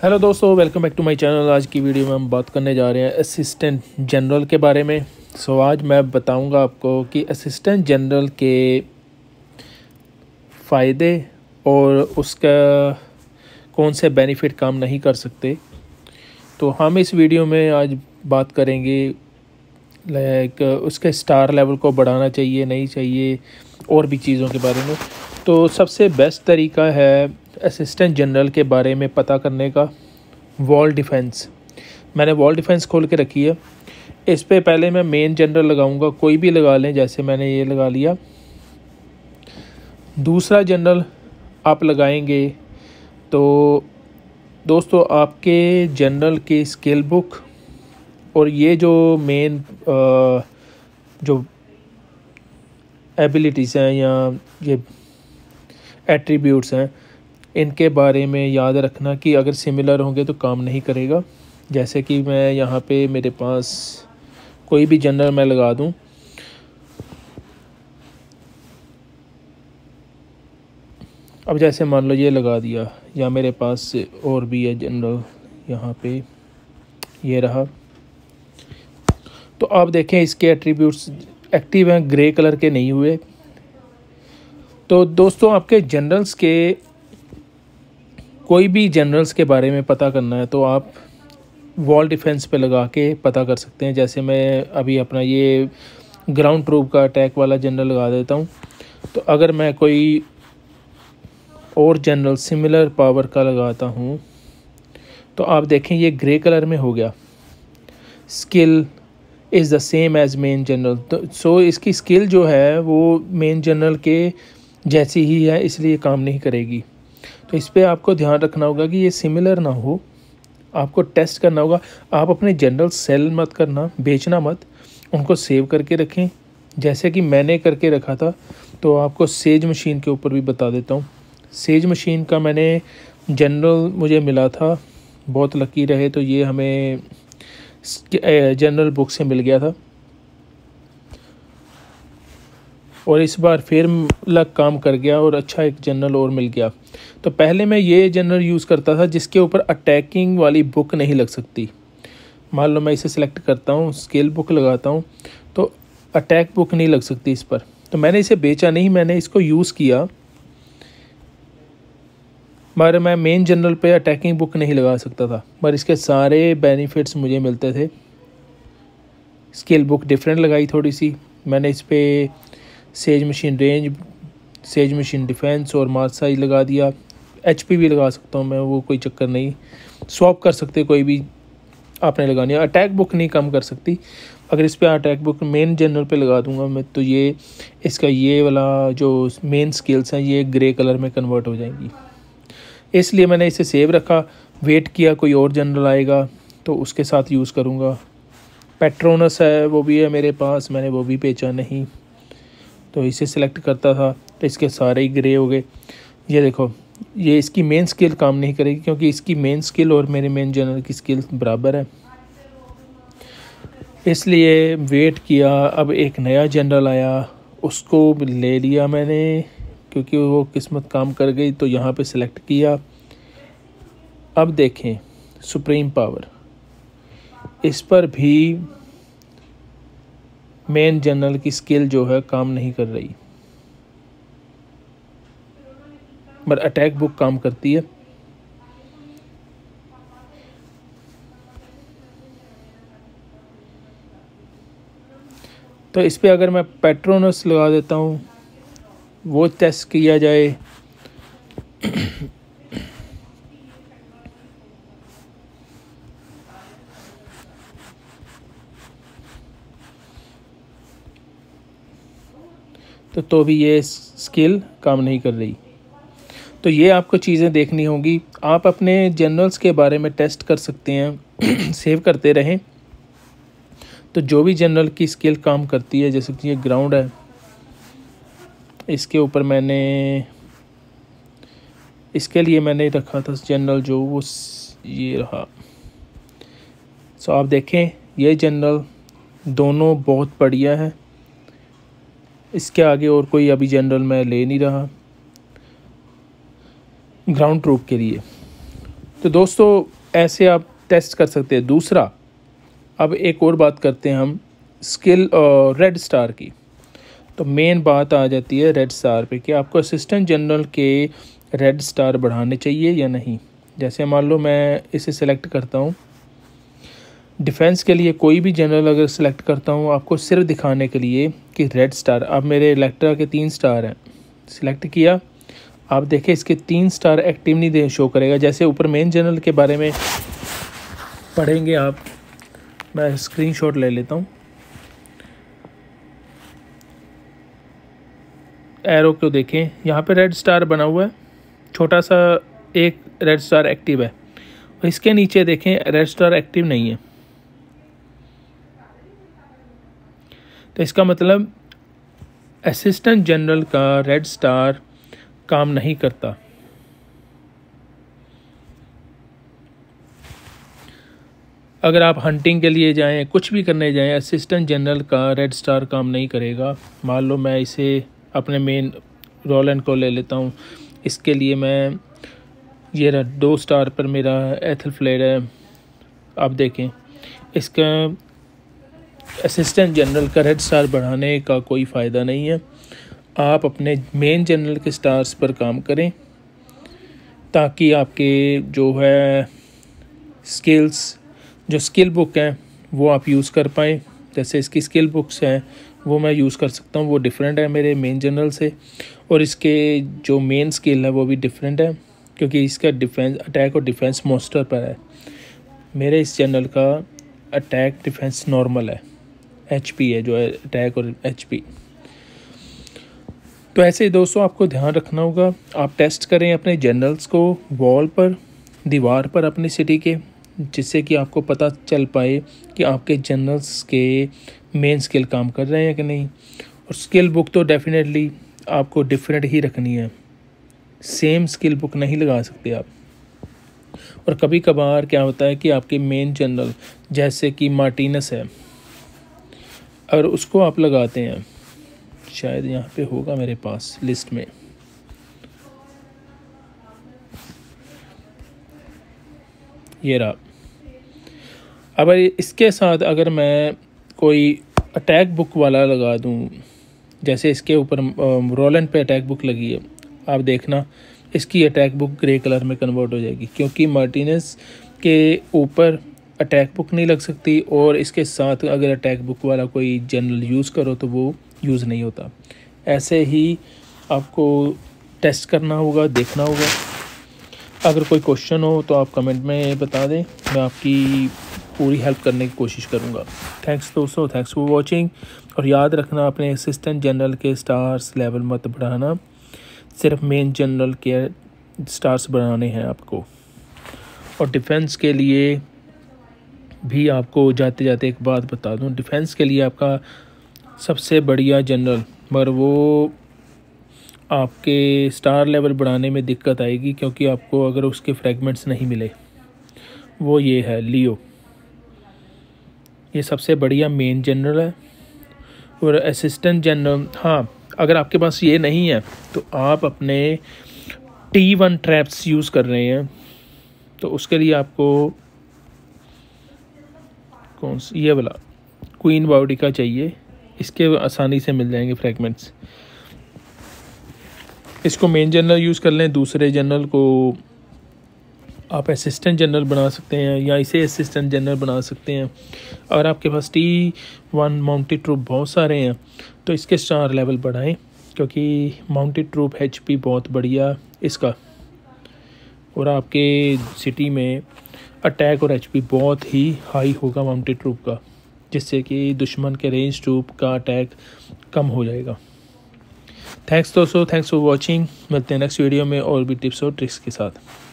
Hello दोस्तों, welcome back to my channel. आज की वीडियो में हम बात करने जा रहे हैं असिस्टेंट जनरल के बारे में। आज मैं बताऊंगा आपको कि असिस्टेंट जनरल के फ़ायदे और उसका कौन से बेनिफिट काम नहीं कर सकते। तो हम इस वीडियो में आज बात करेंगे लाइक उसके स्टार लेवल को बढ़ाना चाहिए नहीं चाहिए और भी चीज़ों के बारे में। तो सबसे बेस्ट तरीका है असिस्टेंट जनरल के बारे में पता करने का वॉल डिफेंस। मैंने वॉल डिफेंस खोल के रखी है। इस पे पहले मैं मेन जनरल लगाऊंगा, कोई भी लगा लें, जैसे मैंने ये लगा लिया। दूसरा जनरल आप लगाएंगे तो दोस्तों आपके जनरल की स्किल बुक और ये जो मेन जो एबिलिटीज़ हैं या ये एट्रीब्यूट्स हैं, इनके बारे में याद रखना कि अगर सिमिलर होंगे तो काम नहीं करेगा। जैसे कि मैं यहाँ पे मेरे पास कोई भी जनरल मैं लगा दूँ, अब जैसे मान लो ये लगा दिया, या मेरे पास और भी है जनरल, यहाँ पे ये रहा। तो आप देखें इसके एट्रीब्यूट्स एक्टिव हैं, ग्रे कलर के नहीं हुए। तो दोस्तों आपके जनरल्स के कोई भी जनरल्स के बारे में पता करना है तो आप वॉल डिफेंस पे लगा के पता कर सकते हैं। जैसे मैं अभी अपना ये ग्राउंड ट्रूप का अटैक वाला जनरल लगा देता हूँ। तो अगर मैं कोई और जनरल सिमिलर पावर का लगाता हूँ तो आप देखें ये ग्रे कलर में हो गया। Skill is the same as main general. तो सो इसकी स्किल जो है वो मेन जनरल के जैसी ही है, इसलिए काम नहीं करेगी। तो इस पर आपको ध्यान रखना होगा कि ये सिमिलर ना हो, आपको टेस्ट करना होगा। आप अपने जनरल सेल मत करना, बेचना मत, उनको सेव करके रखें जैसे कि मैंने करके रखा था। तो आपको सेज मशीन के ऊपर भी बता देता हूँ। सेज मशीन का मैंने जनरल मुझे मिला था, बहुत लकी रहे, तो ये हमें जनरल बुक से मिल गया था और इस बार फिर लक काम कर गया और अच्छा एक जनरल और मिल गया। तो पहले मैं ये जनरल यूज़ करता था जिसके ऊपर अटैकिंग वाली बुक नहीं लग सकती। मान लो मैं इसे सिलेक्ट करता हूँ, स्किल बुक लगाता हूँ, तो अटैक बुक नहीं लग सकती इस पर। तो मैंने इसे बेचा नहीं, मैंने इसको यूज़ किया, मगर मैं मेन जनरल पे अटैकिंग बुक नहीं लगा सकता था, मगर इसके सारे बेनिफिट्स मुझे मिलते थे। स्किल बुक डिफरेंट लगाई थोड़ी सी मैंने इस पर, siege machine range, siege machine defence और मार्च साइज लगा दिया। एचपी भी लगा सकता हूँ मैं, वो कोई चक्कर नहीं, स्वैप कर सकते कोई भी आपने लगानी है। अटैक बुक नहीं कम कर सकती। अगर इस पर अटैक बुक मेन जनरल पे लगा दूंगा मैं तो ये इसका ये वाला जो मेन स्किल्स हैं ये ग्रे कलर में कन्वर्ट हो जाएंगी। इसलिए मैंने इसे सेव रखा, वेट किया कोई और जनरल आएगा तो उसके साथ यूज़ करूँगा। पेट्रोनस है, वो भी है मेरे पास, मैंने वो भी बेचा नहीं, तो इसे सिलेक्ट करता था तो इसके सारे ही ग्रे हो गए। ये देखो, ये इसकी मेन स्किल काम नहीं करेगी क्योंकि इसकी मेन स्किल और मेरे मेन जनरल की स्किल बराबर है। इसलिए वेट किया, अब एक नया जनरल आया, उसको ले लिया मैंने क्योंकि वो किस्मत काम कर गई, तो यहाँ पे सिलेक्ट किया। अब देखें सुप्रीम पावर, इस पर भी मेन जनरल की स्किल जो है काम नहीं कर रही, पर अटैक बुक काम करती है। तो इस पे अगर मैं पेट्रोनस लगा देता हूँ, वो टेस्ट किया जाए तो भी ये स्किल काम नहीं कर रही। तो ये आपको चीज़ें देखनी होंगी। आप अपने जनरल्स के बारे में टेस्ट कर सकते हैं सेव करते रहें। तो जो भी जनरल की स्किल काम करती है, जैसे कि ये ग्राउंड है, इसके ऊपर मैंने इसके लिए मैंने रखा था जनरल जो वो ये रहा। सो आप देखें ये जनरल दोनों बहुत बढ़िया है। इसके आगे और कोई अभी जनरल मैं ले नहीं रहा ग्राउंड ट्रूप के लिए। तो दोस्तों ऐसे आप टेस्ट कर सकते हैं। दूसरा, अब एक और बात करते हैं हम स्किल और रेड स्टार की। तो मेन बात आ जाती है रेड स्टार पे कि आपको असिस्टेंट जनरल के रेड स्टार बढ़ाने चाहिए या नहीं। जैसे मान लो मैं इसे सेलेक्ट करता हूँ, डिफेंस के लिए कोई भी जनरल अगर सेलेक्ट करता हूँ आपको सिर्फ दिखाने के लिए कि रेड स्टार। अब मेरे इलेक्ट्रा के 3 स्टार हैं, सिलेक्ट किया, आप देखें इसके 3 स्टार एक्टिव नहीं दे शो करेगा। जैसे ऊपर मेन जनरल के बारे में पढ़ेंगे आप, मैं स्क्रीनशॉट ले लेता हूँ। एरो को देखें, यहाँ पे रेड स्टार बना हुआ है, छोटा सा एक रेड स्टार एक्टिव है, और इसके नीचे देखें रेड स्टार एक्टिव नहीं है। तो इसका मतलब असिस्टेंट जनरल का रेड स्टार काम नहीं करता। अगर आप हंटिंग के लिए जाएं, कुछ भी करने जाएं, असिस्टेंट जनरल का रेड स्टार काम नहीं करेगा। मान लो मैं इसे अपने मेन रोलैंड को ले लेता हूं, इसके लिए मैं ये 2 स्टार पर मेरा एथलफ्लेड है। आप देखें इसका असिस्टेंट जनरल का रेड स्टार बढ़ाने का कोई फ़ायदा नहीं है। आप अपने मेन जनरल के स्टार्स पर काम करें ताकि आपके जो है स्किल्स, जो स्किल बुक हैं वो आप यूज़ कर पाएँ। जैसे इसकी स्किल बुक्स हैं वो मैं यूज़ कर सकता हूँ, वो डिफरेंट है मेरे मेन जनरल से, और इसके जो मेन स्किल है वो भी डिफरेंट है क्योंकि इसका डिफेंस, अटैक और डिफेंस मोस्टर पर है। मेरे इस जनरल का अटैक डिफेंस नॉर्मल है, एचपी है जो है अटैक और एचपी। तो ऐसे दोस्तों आपको ध्यान रखना होगा, आप टेस्ट करें अपने जनरल्स को वॉल पर, दीवार पर अपनी सिटी के, जिससे कि आपको पता चल पाए कि आपके जनरल्स के मेन स्किल काम कर रहे हैं कि नहीं। और स्किल बुक तो डेफिनेटली आपको डिफरेंट ही रखनी है, सेम स्किल बुक नहीं लगा सकते आप। और कभी कभार क्या होता है कि आपके मेन जनरल जैसे कि मार्टिनस है, और उसको आप लगाते हैं, शायद यहाँ पे होगा मेरे पास लिस्ट में, ये रहा। अब इसके साथ अगर मैं कोई अटैक बुक वाला लगा दूँ, जैसे इसके ऊपर रोलैंड पे अटैक बुक लगी है, आप देखना इसकी अटैक बुक ग्रे कलर में कन्वर्ट हो जाएगी क्योंकि मार्टिनेस के ऊपर अटैक बुक नहीं लग सकती, और इसके साथ अगर अटैक बुक वाला कोई जनरल यूज़ करो तो वो यूज़ नहीं होता। ऐसे ही आपको टेस्ट करना होगा, देखना होगा। अगर कोई क्वेश्चन हो तो आप कमेंट में बता दें, मैं आपकी पूरी हेल्प करने की कोशिश करूँगा। थैंक्स दोस्तों, थैंक्स फॉर वॉचिंग। और याद रखना अपने असिस्टेंट जनरल के स्टार्स लेवल मत बढ़ाना, सिर्फ मेन जनरल के स्टार्स बढ़ाने हैं आपको। और डिफेंस के लिए भी आपको जाते जाते एक बात बता दूं, डिफेंस के लिए आपका सबसे बढ़िया जनरल, मगर वो आपके स्टार लेवल बढ़ाने में दिक्कत आएगी क्योंकि आपको अगर उसके फ्रैगमेंट्स नहीं मिले, वो ये है लियो, ये सबसे बढ़िया मेन जनरल है। और असिस्टेंट जनरल, हाँ अगर आपके पास ये नहीं है तो आप अपने T1 ट्रैप्स यूज़ कर रहे हैं तो उसके लिए आपको कौन सा, ये वाला क्वीन बॉडी का चाहिए, इसके आसानी से मिल जाएंगे फ्रैगमेंट्स। इसको मेन जनरल यूज़ कर लें, दूसरे जनरल को आप असिस्टेंट जनरल बना सकते हैं या इसे असिस्टेंट जनरल बना सकते हैं। अगर आपके पास T1 माउंटेड ट्रूप बहुत सारे हैं तो इसके स्टार लेवल बढ़ाएं क्योंकि माउंटेड ट्रूप HP बहुत बढ़िया इसका, और आपके सिटी में अटैक और HP बहुत ही हाई होगा माउंटेड ट्रूप का, जिससे कि दुश्मन के रेंज ट्रूप का अटैक कम हो जाएगा। थैंक्स दोस्तों, थैंक्स फॉर वॉचिंग। मिलते हैं नेक्स्ट वीडियो में और भी टिप्स और ट्रिक्स के साथ।